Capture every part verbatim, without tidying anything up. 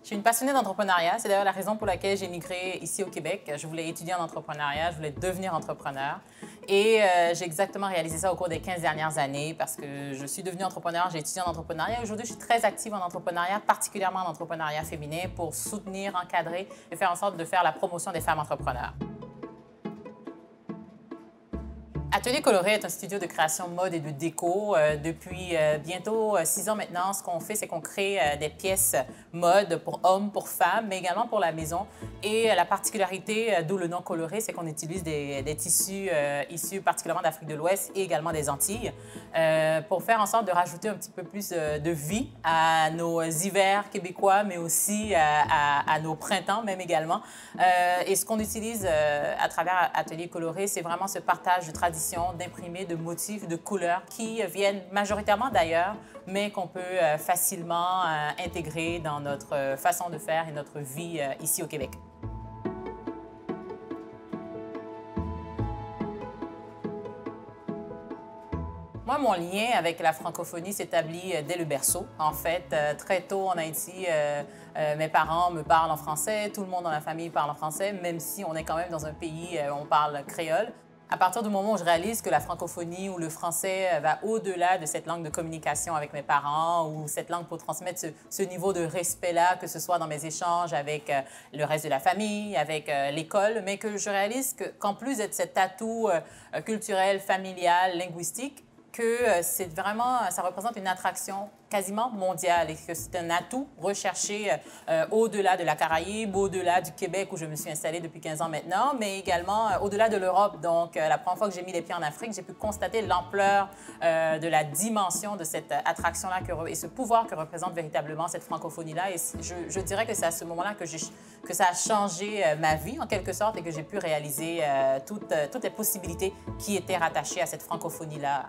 Je suis une passionnée d'entrepreneuriat. C'est d'ailleurs la raison pour laquelle j'ai migré ici au Québec. Je voulais étudier en entrepreneuriat, je voulais devenir entrepreneur. Et euh, j'ai exactement réalisé ça au cours des quinze dernières années parce que je suis devenue entrepreneur, j'ai étudié en entrepreneuriat. Aujourd'hui, je suis très active en entrepreneuriat, particulièrement en entrepreneuriat féminin, pour soutenir, encadrer et faire en sorte de faire la promotion des femmes entrepreneurs. Atelier Coloré est un studio de création mode et de déco. Euh, depuis euh, bientôt euh, six ans maintenant, ce qu'on fait, c'est qu'on crée euh, des pièces mode pour hommes, pour femmes, mais également pour la maison. Et euh, la particularité, euh, d'où le nom coloré, c'est qu'on utilise des, des tissus euh, issus particulièrement d'Afrique de l'Ouest et également des Antilles euh, pour faire en sorte de rajouter un petit peu plus euh, de vie à nos hivers québécois, mais aussi à, à, à nos printemps même également. Euh, et ce qu'on utilise euh, à travers Atelier Coloré, c'est vraiment ce partage de traditions, d'imprimer de motifs, de couleurs qui viennent majoritairement d'ailleurs, mais qu'on peut euh, facilement euh, intégrer dans notre euh, façon de faire et notre vie euh, ici au Québec. Moi, mon lien avec la francophonie s'établit dès le berceau. En fait, euh, très tôt en Haïti, euh, euh, mes parents me parlent en français, tout le monde dans la famille parle en français, même si on est quand même dans un pays où on parle créole. À partir du moment où je réalise que la francophonie ou le français va au-delà de cette langue de communication avec mes parents ou cette langue pour transmettre ce, ce niveau de respect-là, que ce soit dans mes échanges avec euh, le reste de la famille, avec euh, l'école, mais que je réalise qu'en plus d'être cet atout euh, culturel, familial, linguistique, que euh, c'est vraiment, ça représente une attraction quasiment mondiale et que c'est un atout recherché euh, au-delà de la Caraïbe, au-delà du Québec où je me suis installée depuis quinze ans maintenant, mais également euh, au-delà de l'Europe. Donc, euh, la première fois que j'ai mis les pieds en Afrique, j'ai pu constater l'ampleur euh, de la dimension de cette attraction-là et ce pouvoir que représente véritablement cette francophonie-là. Et je, je dirais que c'est à ce moment-là que, que ça a changé euh, ma vie en quelque sorte et que j'ai pu réaliser euh, toutes, euh, toutes les possibilités qui étaient rattachées à cette francophonie-là.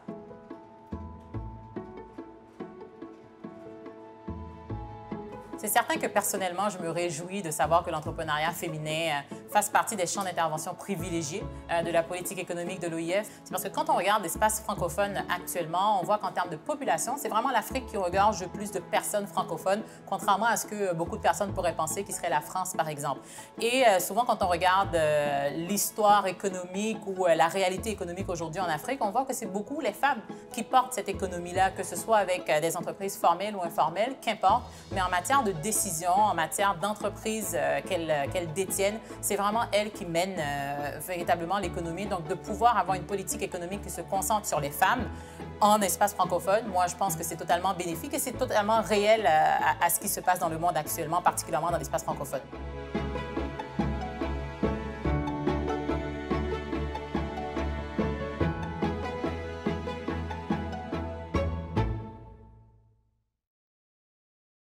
C'est certain que personnellement, je me réjouis de savoir que l'entrepreneuriat féminin fasse partie des champs d'intervention privilégiés de la politique économique de l'O I F. C'est parce que quand on regarde l'espace francophone actuellement, on voit qu'en termes de population, c'est vraiment l'Afrique qui regorge le plus de personnes francophones, contrairement à ce que beaucoup de personnes pourraient penser, qui serait la France, par exemple. Et souvent, quand on regarde l'histoire économique ou la réalité économique aujourd'hui en Afrique, on voit que c'est beaucoup les femmes qui portent cette économie-là, que ce soit avec des entreprises formelles ou informelles, qu'importe, mais en matière de décision, en matière d'entreprise euh, qu'elles qu'elles détiennent, c'est vraiment elles qui mènent euh, véritablement l'économie. Donc, de pouvoir avoir une politique économique qui se concentre sur les femmes en espace francophone, moi, je pense que c'est totalement bénéfique et c'est totalement réel à, à, à ce qui se passe dans le monde actuellement, particulièrement dans l'espace francophone.